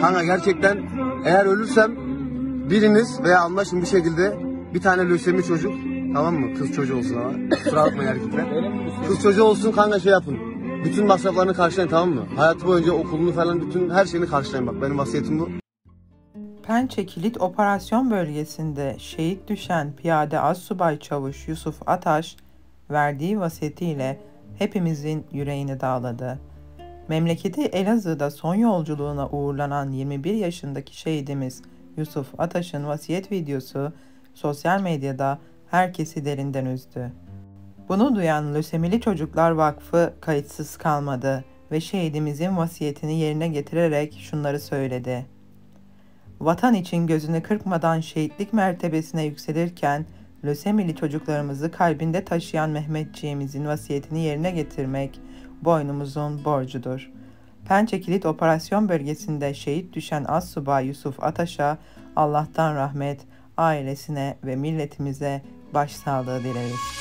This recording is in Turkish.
Kanka gerçekten eğer ölürsem biriniz veya anlaşın bir şekilde bir tane lösemi çocuk, tamam mı? Kız çocuğu olsun ama. Kusura bakmayın erkekler. Kız çocuğu olsun kanka, şey yapın. Bütün masraflarını karşılayın, tamam mı? Hayatı boyunca okulunu falan, bütün her şeyini karşılayın, bak benim vasiyetim bu. Pençe Kilit Operasyon Bölgesi'nde şehit düşen Piyade Assubay Çavuş Yusuf Ataş verdiği vasiyetiyle hepimizin yüreğini dağladı. Memleketi Elazığ'da son yolculuğuna uğurlanan 21 yaşındaki şehidimiz Yusuf Ataş'ın vasiyet videosu sosyal medyada herkesi derinden üzdü. Bunu duyan Lösemili Çocuklar Vakfı kayıtsız kalmadı ve şehidimizin vasiyetini yerine getirerek şunları söyledi. Vatan için gözünü kırpmadan şehitlik mertebesine yükselirken lösemili çocuklarımızı kalbinde taşıyan Mehmetçiğimizin vasiyetini yerine getirmek boynumuzun borcudur. Pençe Kilit Operasyon Bölgesi'nde şehit düşen Assubay Yusuf Ataş'a Allah'tan rahmet, ailesine ve milletimize başsağlığı dileriz.